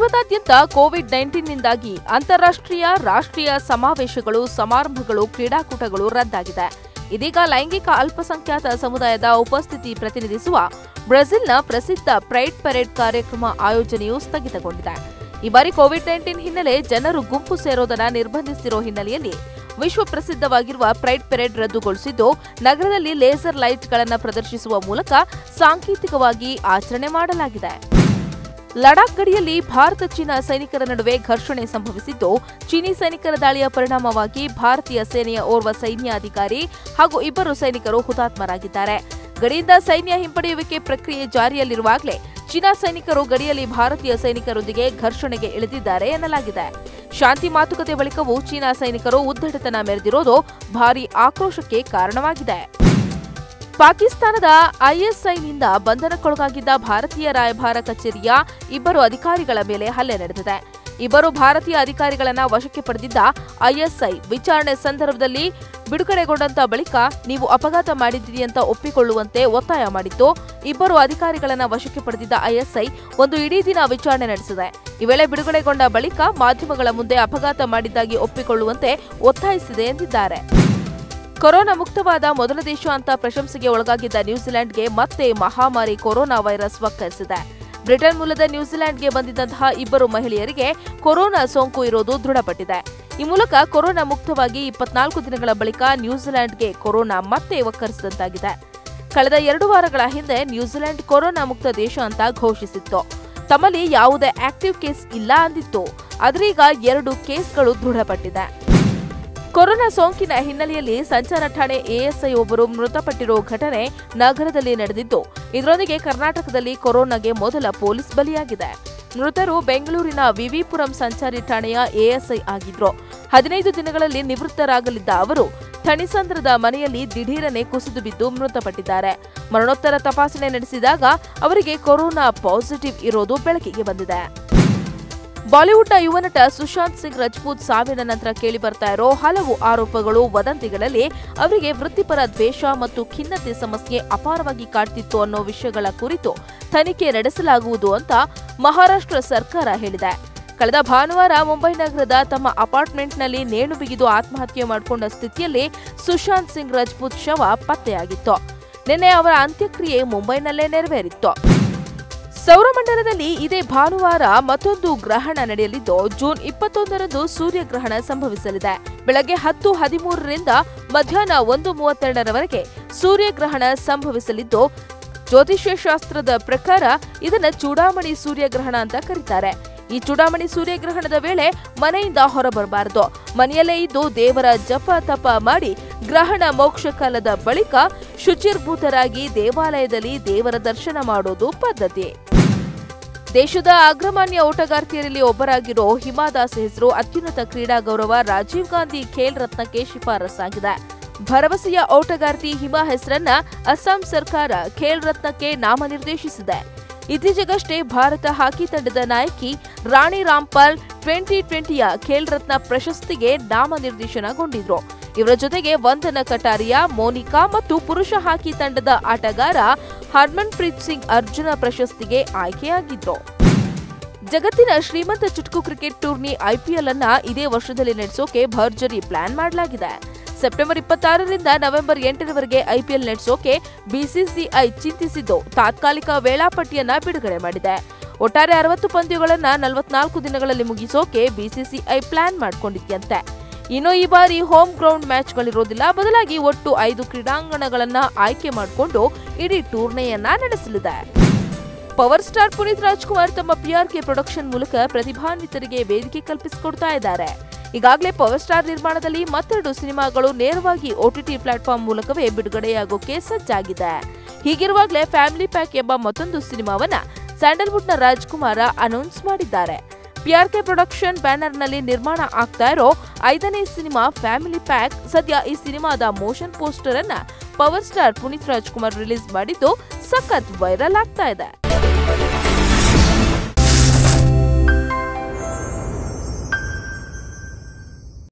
ವಿಶ್ವದಾದ್ಯಂತ ಕೋವಿಡ್-19 ನಿಂದಾಗಿ ಅಂತಾರಾಷ್ಟ್ರೀಯ ರಾಷ್ಟ್ರೀಯ ಸಮಾವೇಶಗಳು, ಸಮಾರಂಭಗಳು, ಕ್ರೀಡಾಕೂಟಗಳು ರದ್ದಾಗಿದೆ. ಇದೀಗ ಲೈಂಗಿಕ ಅಲ್ಪಸಂಖ್ಯಾತ ಸಮುದಾಯದ ಉಪಸ್ಥಿತಿ ಪ್ರತಿನಿಧಿಸುವ ಬ್ರೆಜಿಲ್ನ ಪ್ರಸಿದ್ಧ ಪ್ರೈಡ್ ಪರೇಡ್ ಕಾರ್ಯಕ್ರಮ ಆಯೋಜನೆಯು ಸ್ಥಗಿತಗೊಂಡಿದೆ. ಈ ಬಾರಿ ಕೋವಿಡ್-19 ಹಿನ್ನೆಲೆ ಜನರು ಗುಂಪು ಸೇರೋದನ್ನ ನಿರ್ಬಂಧಿಸಿರೋ ಹಿನ್ನೆಲೆಯಲ್ಲಿ ವಿಶ್ವ ಪ್ರಸಿದ್ಧವಾಗಿರುವ ಪ್ರೈಡ್ ಪರೇಡ್ ರದ್ದುಗೊಳಿಸಿದ್ದು, ನಗರದಲ್ಲಿ ಲೇಸರ್ ಲೈಟ್ಗಳನ್ನು ಪ್ರದರ್ಶಿಸುವ ಮೂಲಕ ಸಾಂಕೇತಿಕವಾಗಿ ಆಚರಣೆ ಮಾಡಲಾಗಿದೆ. ಲಡಾಖ್ ಗಡಿಯಲ್ಲಿ ಭಾರತ ಚೀನಾ ಸೈನಿಕರ ನಡುವೆ ಘರ್ಷಣೆ ಸಂಭವಿಸಿದ್ದು, ಚೀನಿ ಸೈನಿಕರ ದಾಳಿಯ ಪರಿಣಾಮವಾಗಿ ಭಾರತೀಯ ಸೇನೆಯ ಓರ್ವ ಸೈನ್ಯಾಧಿಕಾರಿ ಹಾಗೂ 2 ಸೈನಿಕರು ಹುತಾತ್ಮರಾಗಿದ್ದಾರೆ. ಗಡಿಯಿಂದ ಸೈನ್ಯ ಹಿಂಪಡೆಯುವಿಕೆ ಪ್ರಕ್ರಿಯೆ ಜಾರಿಯಲ್ಲಿರುವಾಗಲೇ ಚೀನಾ ಸೈನಿಕರು ಗಡಿಯಲ್ಲಿ ಭಾರತೀಯ ಸೈನಿಕರೊಂದಿಗೆ ಘರ್ಷಣೆಗೆ ಇಳಿದಿದ್ದಾರೆ ಎನ್ನಲಾಗಿದೆ. ಶಾಂತಿ ಮಾತುಕತೆ ಬಳಿಕವೂ ಚೀನಾ ಸೈನಿಕರು ಉದ್ದಟತನ ಮೆರೆದಿರೋದು ಭಾರೀ ಆಕ್ರೋಶಕ್ಕೆ ಕಾರಣವಾಗಿದೆ. ಪಾಕಿಸ್ತಾನದ ಐಎಸ್ಐನಿಂದ ಬಂಧನಕ್ಕೊಳಗಾಗಿದ್ದ ಭಾರತೀಯ ರಾಯಭಾರ ಕಚೇರಿಯ 2 ಅಧಿಕಾರಿಗಳ ಮೇಲೆ ಹಲ್ಲೆ ನಡೆದಿದೆ. 2 ಭಾರತೀಯ ಅಧಿಕಾರಿಗಳನ್ನ ವಶಕ್ಕೆ ಪಡೆದಿದ್ದ ಐಎಸ್ಐ ವಿಚಾರಣೆ ಸಂದರ್ಭದಲ್ಲಿ ಬಿಡುಗಡೆಗೊಂಡಂತ ಬಳಿಕ ನೀವು ಅಪಘಾತ ಮಾಡಿದ್ದೀರಿ ಅಂತ ಒಪ್ಪಿಕೊಳ್ಳುವಂತೆ ಒತ್ತಾಯ ಮಾಡಿತ್ತು. 2 ಅಧಿಕಾರಿಗಳನ್ನ ವಶಕ್ಕೆ ಪಡೆದಿದ್ದ ಐಎಸ್ಐ ಒಂದು ಇಡೀ ದಿನ ವಿಚಾರಣೆ ನಡೆಸಿದೆ. ಈ ವೇಳೆ ಬಿಡುಗಡೆಗೊಂಡ ಬಳಿಕ ಮಾಧ್ಯಮಗಳ ಮುಂದೆ ಅಪಘಾತ ಮಾಡಿದ್ದಾಗಿ ಒಪ್ಪಿಕೊಳ್ಳುವಂತೆ ಒತ್ತಾಯಿಸಿದೆ ಎಂದಿದ್ದಾರೆ. ಕೊರೋನಾ ಮುಕ್ತವಾದ ಮೊದಲ ದೇಶ ಅಂತ ಪ್ರಶಂಸೆಗೆ ಒಳಗಾಗಿದ್ದ ನ್ಯೂಜಿಲೆಂಡ್ಗೆ ಮತ್ತೆ ಮಹಾಮಾರಿ ಕೊರೋನಾ ವೈರಸ್ ವಕ್ಕರಿಸಿದೆ. ಬ್ರಿಟನ್ ಮೂಲದ ನ್ಯೂಜಿಲೆಂಡ್ಗೆ ಬಂದಿದ್ದಂತಹ 2 ಮಹಿಳೆಯರಿಗೆ ಕೊರೋನಾ ಸೋಂಕು ಇರೋದು ದೃಢಪಟ್ಟಿದೆ. ಈ ಮೂಲಕ ಕೊರೋನಾ ಮುಕ್ತವಾಗಿ 24 ದಿನಗಳ ಬಳಿಕ ನ್ಯೂಜಿಲೆಂಡ್ಗೆ ಕೊರೋನಾ ಮತ್ತೆ ವಕ್ಕರಿಸಿದಂತಾಗಿದೆ. ಕಳೆದ 2 ವಾರಗಳ ಹಿಂದೆ ನ್ಯೂಜಿಲೆಂಡ್ ಕೊರೋನಾ ಮುಕ್ತ ದೇಶ ಅಂತ ಘೋಷಿಸಿತ್ತು. ತಮ್ಮಲ್ಲಿ ಯಾವುದೇ ಆಕ್ಟಿವ್ ಕೇಸ್ ಇಲ್ಲ ಅಂದಿತ್ತು. ಆದ್ರೀಗ 2 ಕೇಸ್ಗಳು ದೃಢಪಟ್ಟಿದೆ. ಕೊರೋನಾ ಸೋಂಕಿನ ಹಿನ್ನೆಲೆಯಲ್ಲಿ ಸಂಚಾರ ಠಾಣೆ ಎಎಸ್ಐ ಒಬ್ಬರು ಮೃತಪಟ್ಟಿರೋ ಘಟನೆ ನಗರದಲ್ಲಿ ನಡೆದಿದ್ದು, ಇದರೊಂದಿಗೆ ಕರ್ನಾಟಕದಲ್ಲಿ ಕೊರೋನಾಗೆ ಮೊದಲ ಪೊಲೀಸ್ ಬಲಿಯಾಗಿದೆ. ಮೃತರು ಬೆಂಗಳೂರಿನ ವಿವಿಪುರಂ ಸಂಚಾರಿ ಠಾಣೆಯ ಎಎಸ್ಐ ಆಗಿದ್ರು. 15 ದಿನಗಳಲ್ಲಿ ನಿವೃತ್ತರಾಗಲಿದ್ದ ಅವರು ಥಣಿಸಂದ್ರದ ಮನೆಯಲ್ಲಿ ದಿಢೀರನೆ ಕುಸಿದು ಬಿದ್ದು ಮೃತಪಟ್ಟಿದ್ದಾರೆ. ಮರಣೋತ್ತರ ತಪಾಸಣೆ ನಡೆಸಿದಾಗ ಅವರಿಗೆ ಕೊರೋನಾ ಪಾಸಿಟಿವ್ ಇರೋದು ಬೆಳಕಿಗೆ ಬಂದಿದೆ. ಬಾಲಿವುಡ್ನ ಯುವ ನಟ ಸುಶಾಂತ್ ಸಿಂಗ್ ರಜಪೂತ್ ಸಾವಿನ ನಂತರ ಕೇಳಿ ಬರ್ತಾ ಇರೋ ಹಲವು ಆರೋಪಗಳು, ವದಂತಿಗಳಲ್ಲಿ ಅವರಿಗೆ ವೃತ್ತಿಪರ ದ್ವೇಷ ಮತ್ತು ಖಿನ್ನತೆ ಸಮಸ್ಯೆ ಅಪಾರವಾಗಿ ಕಾಡ್ತಿತ್ತು ಅನ್ನೋ ವಿಷಯಗಳ ಕುರಿತು ತನಿಖೆ ನಡೆಸಲಾಗುವುದು ಅಂತ ಮಹಾರಾಷ್ಟ್ರ ಸರ್ಕಾರ ಹೇಳಿದೆ. ಕಳೆದ ಭಾನುವಾರ ಮುಂಬೈ ನಗರದ ತಮ್ಮ ಅಪಾರ್ಟ್ಮೆಂಟ್ನಲ್ಲಿ ನೇಣು ಬಿಗಿದು ಆತ್ಮಹತ್ಯೆ ಮಾಡಿಕೊಂಡ ಸ್ಥಿತಿಯಲ್ಲಿ ಸುಶಾಂತ್ ಸಿಂಗ್ ರಜಪೂತ್ ಶವ ಪತ್ತೆಯಾಗಿತ್ತು. ನಿನ್ನೆ ಅವರ ಅಂತ್ಯಕ್ರಿಯೆ ಮುಂಬೈನಲ್ಲೇ ನೆರವೇರಿತ್ತು. ಸೌರಮಂಡಲದಲ್ಲಿ ಇದೇ ಭಾನುವಾರ ಮತ್ತೊಂದು ಗ್ರಹಣ ನಡೆಯಲಿದ್ದು, ಜೂನ್ 21ರಂದು ಸೂರ್ಯಗ್ರಹಣ ಸಂಭವಿಸಲಿದೆ. ಬೆಳಗ್ಗೆ 10:13ರಿಂದ ಮಧ್ಯಾಹ್ನ 1:32ರವರೆಗೆ ಸೂರ್ಯಗ್ರಹಣ ಸಂಭವಿಸಲಿದ್ದು, ಜ್ಯೋತಿಷ್ಯ ಶಾಸ್ತ್ರದ ಪ್ರಕಾರ ಇದನ್ನ ಚೂಡಾಮಣಿ ಸೂರ್ಯಗ್ರಹಣ ಅಂತ ಕರೀತಾರೆ. ಈ ಚೂಡಾಮಣಿ ಸೂರ್ಯಗ್ರಹಣದ ವೇಳೆ ಮನೆಯಿಂದ ಹೊರಬರಬಾರದು. ಮನೆಯಲ್ಲೇ ಇದ್ದು ದೇವರ ಜಪ ತಪ ಮಾಡಿ ಗ್ರಹಣ ಮೋಕ್ಷ ಕಾಲದ ಬಳಿಕ ಶುಚಿರ್ಭೂತರಾಗಿ ದೇವಾಲಯದಲ್ಲಿ ದೇವರ ದರ್ಶನ ಮಾಡೋದು ಪದ್ಧತಿ. ದೇಶದ ಅಗ್ರಮಾನ್ಯ ಓಟಗಾರ್ತಿಯರಲ್ಲಿ ಒಬ್ಬರಾಗಿರೋ ಹಿಮಾ ದಾಸ್ ಹೆಸರು ಅತ್ಯುನ್ನತ ಕ್ರೀಡಾ ಗೌರವ ರಾಜೀವ್ ಗಾಂಧಿ ಖೇಲ್ ರತ್ನಕ್ಕೆ ಶಿಫಾರಸಾಗಿದೆ. ಭರವಸೆಯ ಓಟಗಾರ್ತಿ ಹಿಮಾ ಹೆಸರನ್ನ ಅಸ್ಸಾಂ ಸರ್ಕಾರ ಖೇಲ್ ರತ್ನಕ್ಕೆ ನಾಮನಿರ್ದೇಶಿಸಿದೆ. ಇತ್ತೀಚೆಗಷ್ಟೇ ಭಾರತ ಹಾಕಿ ತಂಡದ ನಾಯಕಿ ರಾಣಿ ರಾಮ್ಪಾಲ್ 2020ಯ ಖೇಲ್ ರತ್ನ ಪ್ರಶಸ್ತಿಗೆ ನಾಮನಿರ್ದೇಶನಗೊಂಡಿದ್ರು. ಇವರ ಜೊತೆಗೆ ವಂದನಾ ಕಟಾರಿಯಾ, ಮೋನಿಕಾ ಮತ್ತು ಪುರುಷ ಹಾಕಿ ತಂಡದ ಆಟಗಾರ ಹರ್ಮನ್ಪ್ರೀತ್ ಸಿಂಗ್ ಅರ್ಜುನ ಪ್ರಶಸ್ತಿಗೆ ಆಯ್ಕೆಯಾಗಿದ್ರು. ಜಗತ್ತಿನ ಶ್ರೀಮಂತ ಚುಟುಕು ಕ್ರಿಕೆಟ್ ಟೂರ್ನಿ ಐಪಿಎಲ್ ಅನ್ನ ಇದೇ ವರ್ಷದಲ್ಲಿ ನಡೆಸೋಕೆ ಭರ್ಜರಿ ಪ್ಲಾನ್ ಮಾಡಲಾಗಿದೆ. ಸೆಪ್ಟೆಂಬರ್ 26ರಿಂದ ನವೆಂಬರ್ 8ರವರೆಗೆ ಐಪಿಎಲ್ ನಡೆಸೋಕೆ ಬಿಸಿಸಿಐ ಚಿಂತಿಸಿದ್ದು, ತಾತ್ಕಾಲಿಕ ವೇಳಾಪಟ್ಟಿಯನ್ನ ಬಿಡುಗಡೆ ಮಾಡಿದೆ. ಒಟ್ಟಾರೆ 60 ಪಂದ್ಯಗಳನ್ನ 44 ದಿನಗಳಲ್ಲಿ ಮುಗಿಸೋಕೆ ಬಿಸಿಸಿಐ ಪ್ಲಾನ್ ಮಾಡಿಕೊಂಡಿದ್ಯಂತೆ. ಇನ್ನು ಈ ಬಾರಿ ಹೋಮ್ ಗ್ರೌಂಡ್ ಮ್ಯಾಚ್ಗಳಿರೋದಿಲ್ಲ, ಬದಲಾಗಿ ಒಟ್ಟು 5 ಕ್ರೀಡಾಂಗಣಗಳನ್ನ ಆಯ್ಕೆ ಮಾಡಿಕೊಂಡು ಇಡೀ ಟೂರ್ನಿಯನ್ನ ನಡೆಸಲಿದೆ. ಪವರ್ ಸ್ಟಾರ್ ಪುನೀತ್ ರಾಜ್ಕುಮಾರ್ ತಮ್ಮ ಪಿಆರ್ಕೆ ಪ್ರೊಡಕ್ಷನ್ ಮೂಲಕ ಪ್ರತಿಭಾನ್ವಿತರಿಗೆ ವೇದಿಕೆ ಕಲ್ಪಿಸಿಕೊಡ್ತಾ ಇದ್ದಾರೆ. ಈಗಾಗಲೇ ಪವರ್ ಸ್ಟಾರ್ ನಿರ್ಮಾಣದಲ್ಲಿ ಮತ್ತೆರಡು ಸಿನಿಮಾಗಳು ನೇರವಾಗಿ ಓಟಿಟಿ ಪ್ಲಾಟ್ಫಾರ್ಮ್ ಮೂಲಕವೇ ಬಿಡುಗಡೆಯಾಗೋಕೆ ಸಜ್ಜಾಗಿದೆ. ಹೀಗಿರುವಾಗಲೇ ಫ್ಯಾಮಿಲಿ ಪ್ಯಾಕ್ ಎಂಬ ಮತ್ತೊಂದು ಸಿನಿಮಾವನ್ನ ಸ್ಯಾಂಡಲ್ವುಡ್ನ ರಾಜ್ಕುಮಾರ ಅನೌನ್ಸ್ ಮಾಡಿದ್ದಾರೆ. ಪಿಆರ್ಕೆ ಪ್ರೊಡಕ್ಷನ್ ಬ್ಯಾನರ್ನಲ್ಲಿ ನಿರ್ಮಾಣ ಆಗ್ತಾ ಇರೋ 5ನೇ ಸಿನಿಮಾ ಫ್ಯಾಮಿಲಿ ಪ್ಯಾಕ್. ಸದ್ಯ ಈ ಸಿನಿಮಾದ ಮೋಷನ್ ಪೋಸ್ಟರ್ ಅನ್ನ power star Puneeth Rajkumar release ಮಾಡಿದ್ದು ಸಖತ್ ವೈರಲ್ ಆಗ್ತಾ ಇದೆ.